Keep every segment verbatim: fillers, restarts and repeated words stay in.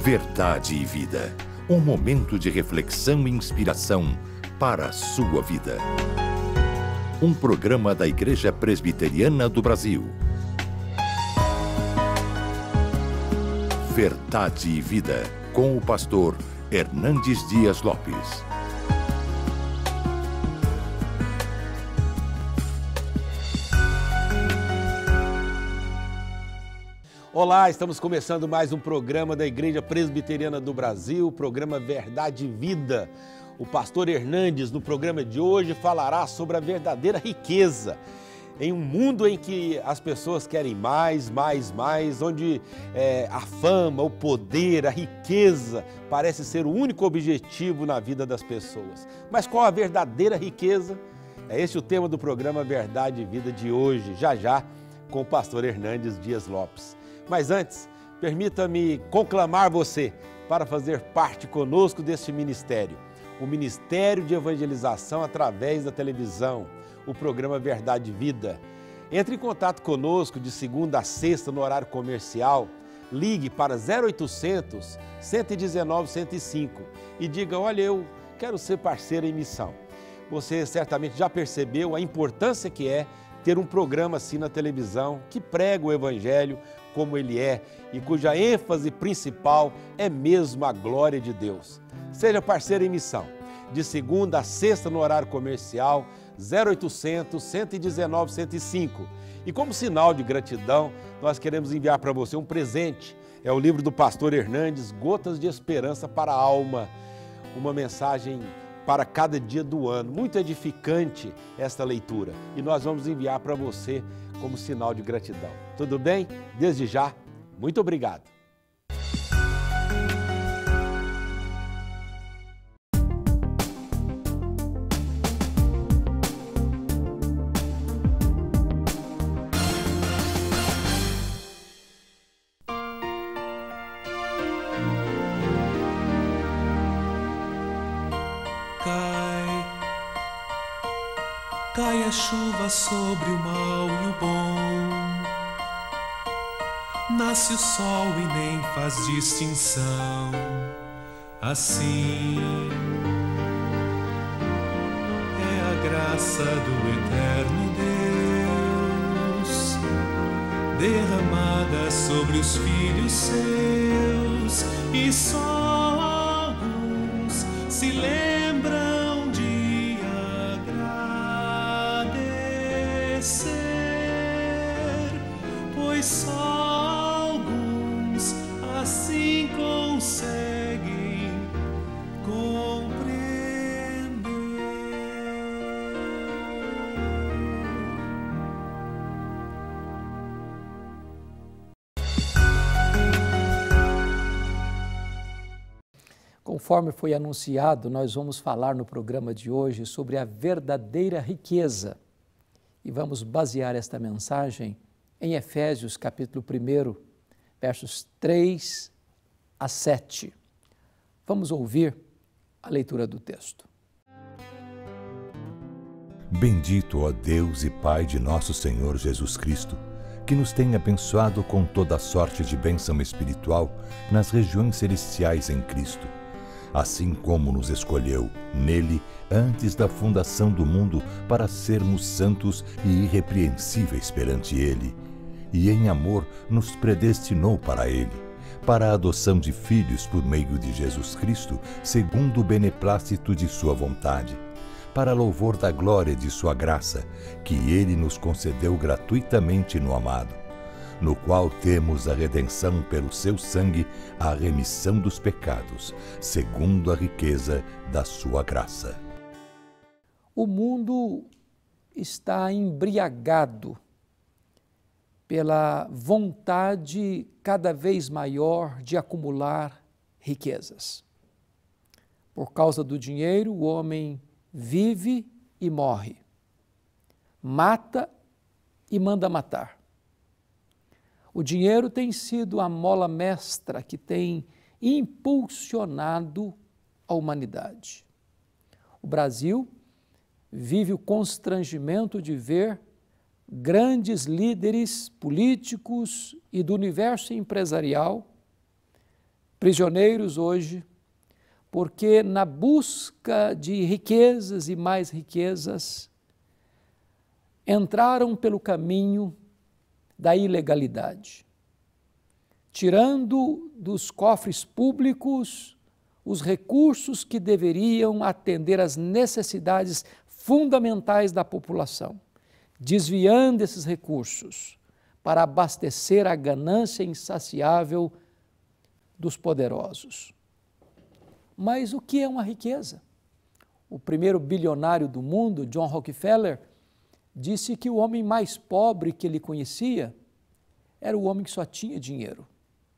Verdade e Vida. Um momento de reflexão e inspiração para a sua vida. Um programa da Igreja Presbiteriana do Brasil. Verdade e Vida, com o pastor Hernandes Dias Lopes. Olá, estamos começando mais um programa da Igreja Presbiteriana do Brasil, o programa Verdade e Vida. O pastor Hernandes, no programa de hoje, falará sobre a verdadeira riqueza. Em um mundo em que as pessoas querem mais, mais, mais, onde é, a fama, o poder, a riqueza parece ser o único objetivo na vida das pessoas. Mas qual a verdadeira riqueza? É esse o tema do programa Verdade e Vida de hoje, já já, com o pastor Hernandes Dias Lopes. Mas antes, permita-me conclamar você para fazer parte conosco deste ministério, o Ministério de Evangelização através da televisão, o programa Verdade e Vida. Entre em contato conosco de segunda a sexta no horário comercial, ligue para zero oitocentos, cento e dezenove, cento e cinco e diga, olha, eu quero ser parceiro em missão. Você certamente já percebeu a importância que é ter um programa assim na televisão que prega o Evangelho como ele é e cuja ênfase principal é mesmo a glória de Deus. Seja parceiro em missão, de segunda a sexta no horário comercial, zero oitocentos, cento e dezenove, cento e cinco. E como sinal de gratidão, nós queremos enviar para você um presente. É o livro do pastor Hernandes, Gotas de Esperança para a Alma. Uma mensagem para cada dia do ano. Muito edificante esta leitura. E nós vamos enviar para você como sinal de gratidão. Tudo bem? Desde já, muito obrigado. Cai a chuva sobre o mal e o bom, nasce o sol e nem faz distinção. Assim é a graça do eterno Deus, derramada sobre os filhos seus, e só alguns se lembram pois só alguns assim conseguem compreender. Conforme foi anunciado, nós vamos falar no programa de hoje sobre a verdadeira riqueza. E vamos basear esta mensagem em Efésios, capítulo um, versos três a sete. Vamos ouvir a leitura do texto. Bendito, ó Deus e Pai de nosso Senhor Jesus Cristo, que nos tem abençoado com toda sorte de bênção espiritual nas regiões celestiais em Cristo, assim como nos escolheu nele antes da fundação do mundo para sermos santos e irrepreensíveis perante ele, e em amor nos predestinou para ele, para a adoção de filhos por meio de Jesus Cristo, segundo o beneplácito de sua vontade, para louvor da glória de sua graça, que ele nos concedeu gratuitamente no amado, no qual temos a redenção pelo seu sangue, a remissão dos pecados, segundo a riqueza da sua graça. O mundo está embriagado pela vontade cada vez maior de acumular riquezas. Por causa do dinheiro, o homem vive e morre, mata e manda matar. O dinheiro tem sido a mola mestra que tem impulsionado a humanidade. O Brasil vive o constrangimento de ver grandes líderes políticos e do universo empresarial prisioneiros hoje, porque na busca de riquezas e mais riquezas, entraram pelo caminho da ilegalidade, tirando dos cofres públicos os recursos que deveriam atender às necessidades fundamentais da população, desviando esses recursos para abastecer a ganância insaciável dos poderosos. Mas o que é uma riqueza? O primeiro bilionário do mundo, John Rockefeller, disse que o homem mais pobre que ele conhecia era o homem que só tinha dinheiro.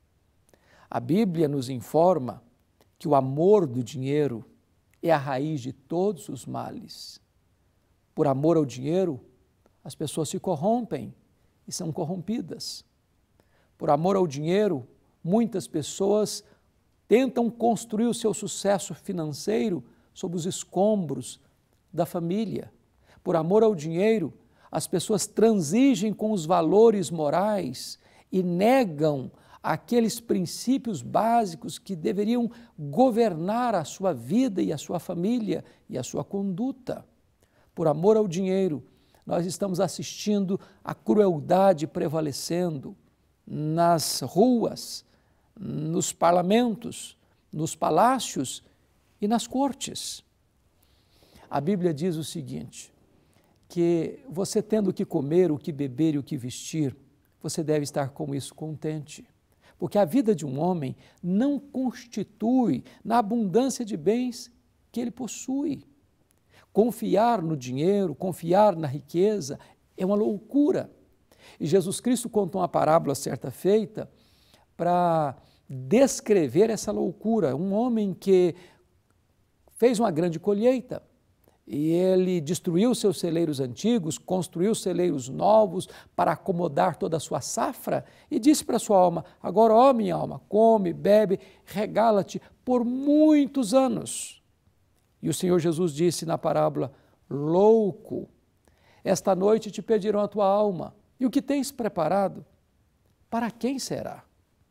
A Bíblia nos informa que o amor do dinheiro é a raiz de todos os males. Por amor ao dinheiro, as pessoas se corrompem e são corrompidas. Por amor ao dinheiro, muitas pessoas tentam construir o seu sucesso financeiro sob os escombros da família. Por amor ao dinheiro, as pessoas transigem com os valores morais e negam aqueles princípios básicos que deveriam governar a sua vida e a sua família e a sua conduta. Por amor ao dinheiro, nós estamos assistindo a crueldade prevalecendo nas ruas, nos parlamentos, nos palácios e nas cortes. A Bíblia diz o seguinte, que você tendo o que comer, o que beber e o que vestir, você deve estar com isso contente. Porque a vida de um homem não constitui na abundância de bens que ele possui. Confiar no dinheiro, confiar na riqueza é uma loucura. E Jesus Cristo contou uma parábola certa feita para descrever essa loucura. Um homem que fez uma grande colheita e ele destruiu seus celeiros antigos, construiu celeiros novos para acomodar toda a sua safra e disse para a sua alma, agora, ó minha alma, come, bebe, regala-te por muitos anos. E o Senhor Jesus disse na parábola, louco, esta noite te pedirão a tua alma, e o que tens preparado, para quem será?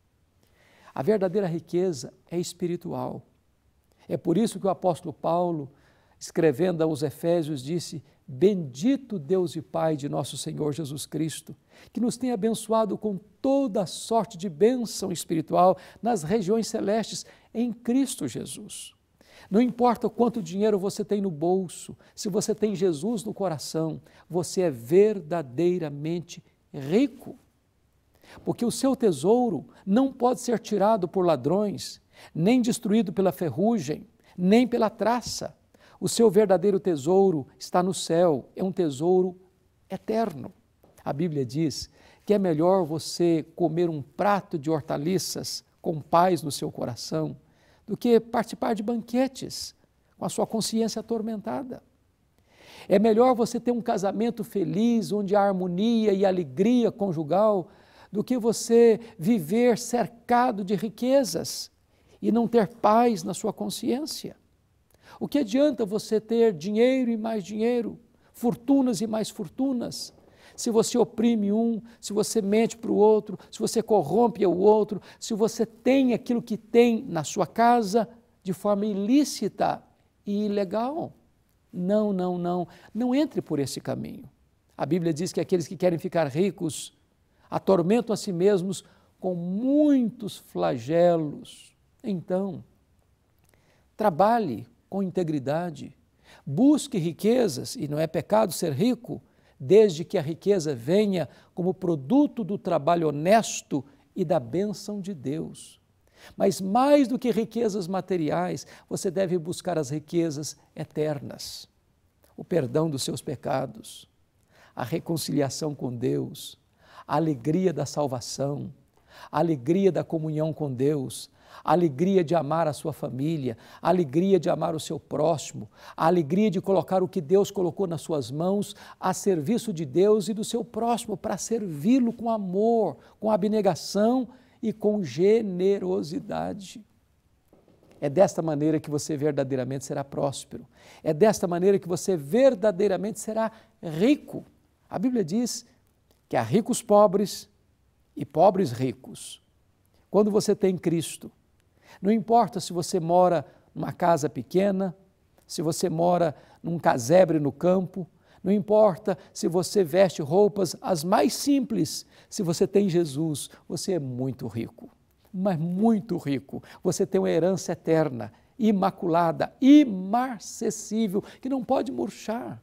A verdadeira riqueza é espiritual. É por isso que o apóstolo Paulo, escrevendo aos Efésios, disse, bendito Deus e Pai de nosso Senhor Jesus Cristo, que nos tem abençoado com toda sorte de bênção espiritual nas regiões celestes em Cristo Jesus. Não importa quanto dinheiro você tem no bolso, se você tem Jesus no coração, você é verdadeiramente rico. Porque o seu tesouro não pode ser tirado por ladrões, nem destruído pela ferrugem, nem pela traça. O seu verdadeiro tesouro está no céu, é um tesouro eterno. A Bíblia diz que é melhor você comer um prato de hortaliças com paz no seu coração do que participar de banquetes com a sua consciência atormentada. É melhor você ter um casamento feliz, onde há harmonia e alegria conjugal, do que você viver cercado de riquezas e não ter paz na sua consciência. O que adianta você ter dinheiro e mais dinheiro, fortunas e mais fortunas, se você oprime um, se você mente para o outro, se você corrompe o outro, se você tem aquilo que tem na sua casa de forma ilícita e ilegal? Não, não, não, não entre por esse caminho. A Bíblia diz que aqueles que querem ficar ricos atormentam a si mesmos com muitos flagelos. Então, trabalhe com integridade, busque riquezas, e não é pecado ser rico, desde que a riqueza venha como produto do trabalho honesto e da bênção de Deus. Mas mais do que riquezas materiais, você deve buscar as riquezas eternas, o perdão dos seus pecados, a reconciliação com Deus, a alegria da salvação, a alegria da comunhão com Deus, a alegria de amar a sua família, a alegria de amar o seu próximo, a alegria de colocar o que Deus colocou nas suas mãos a serviço de Deus e do seu próximo, para servi-lo com amor, com abnegação e com generosidade. É desta maneira que você verdadeiramente será próspero. É desta maneira que você verdadeiramente será rico. A Bíblia diz que há ricos pobres e pobres ricos. Quando você tem Cristo, Não importa se você mora numa casa pequena, se você mora num casebre no campo, não importa se você veste roupas as mais simples, se você tem Jesus, você é muito rico, mas muito rico. Você tem uma herança eterna, imaculada, imarcessível, que não pode murchar.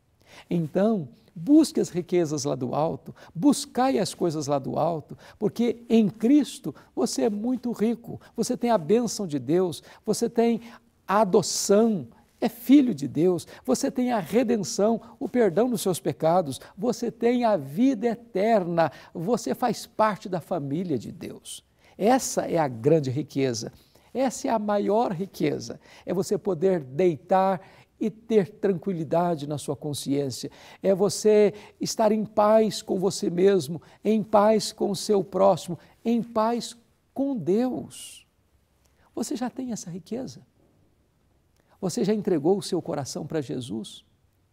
Então, busque as riquezas lá do alto, buscai as coisas lá do alto, porque em Cristo você é muito rico, você tem a bênção de Deus, você tem a adoção, é filho de Deus, você tem a redenção, o perdão dos seus pecados, você tem a vida eterna, você faz parte da família de Deus. Essa é a grande riqueza, essa é a maior riqueza, é você poder deitar e ter tranquilidade na sua consciência, é você estar em paz com você mesmo, em paz com o seu próximo, em paz com Deus. Você já tem essa riqueza? Você já entregou o seu coração para Jesus?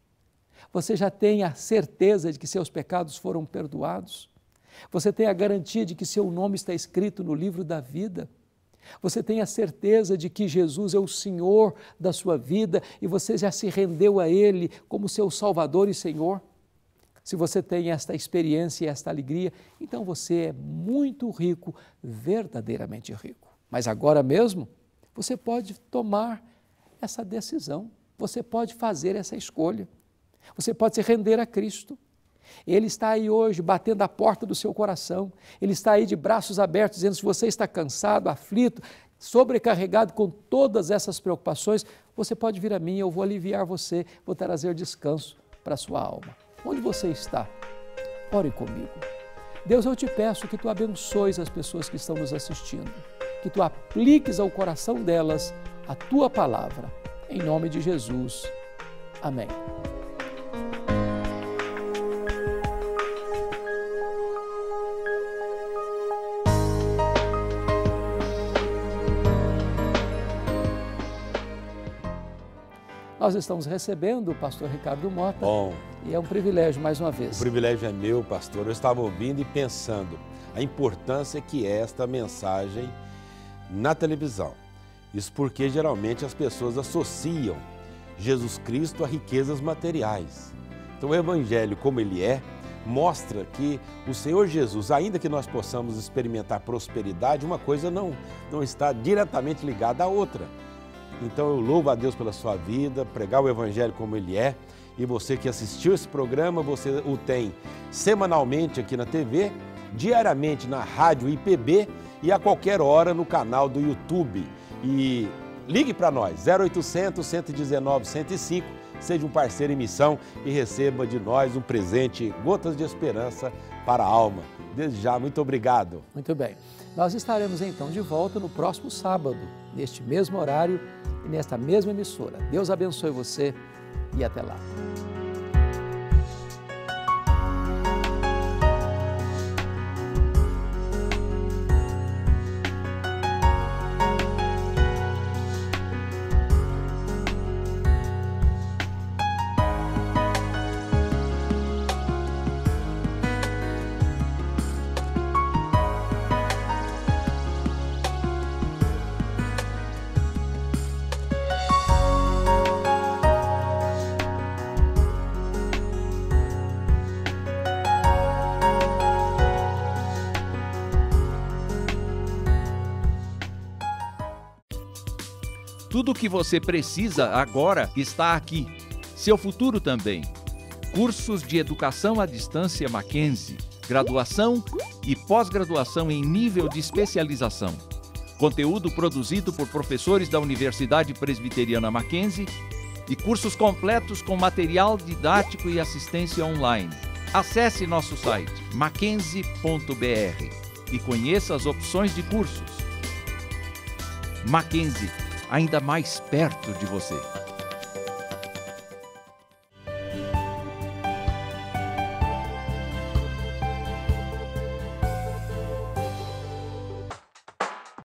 Você já tem a certeza de que seus pecados foram perdoados? Você tem a garantia de que seu nome está escrito no livro da vida? Você tem a certeza de que Jesus é o Senhor da sua vida e você já se rendeu a Ele como seu Salvador e Senhor? Se você tem esta experiência e esta alegria, então você é muito rico, verdadeiramente rico. Mas agora mesmo, você pode tomar essa decisão, você pode fazer essa escolha, você pode se render a Cristo. Ele está aí hoje batendo a porta do seu coração, Ele está aí de braços abertos dizendo: se você está cansado, aflito, sobrecarregado com todas essas preocupações, você pode vir a mim, eu vou aliviar você, vou trazer descanso para a sua alma. Onde você está? Ore comigo. Deus, eu te peço que Tu abençoes as pessoas que estão nos assistindo, que Tu apliques ao coração delas a Tua palavra, em nome de Jesus. Amém. Nós estamos recebendo o pastor Ricardo Mota. Bom. E é um privilégio mais uma vez. O privilégio é meu, pastor. Eu estava ouvindo e pensando a importância que é esta mensagem na televisão. Isso porque geralmente as pessoas associam Jesus Cristo a riquezas materiais. Então o Evangelho, como ele é, mostra que o Senhor Jesus, ainda que nós possamos experimentar prosperidade, uma coisa não, não está diretamente ligada à outra. Então eu louvo a Deus pela sua vida, pregar o Evangelho como ele é, e você que assistiu esse programa, você o tem semanalmente aqui na T V, diariamente na Rádio I P B e a qualquer hora no canal do YouTube. E ligue para nós, zero oitocentos, cento e dezenove, cento e cinco, seja um parceiro em missão e receba de nós um presente, gotas de esperança para a alma. Desde já, muito obrigado. Muito bem. Nós estaremos então de volta no próximo sábado, neste mesmo horário e nesta mesma emissora. Deus abençoe você e até lá. Tudo o que você precisa agora está aqui. Seu futuro também. Cursos de educação à distância Mackenzie, graduação e pós-graduação em nível de especialização. Conteúdo produzido por professores da Universidade Presbiteriana Mackenzie e cursos completos com material didático e assistência online. Acesse nosso site mackenzie ponto b r e conheça as opções de cursos. Mackenzie, ainda mais perto de você.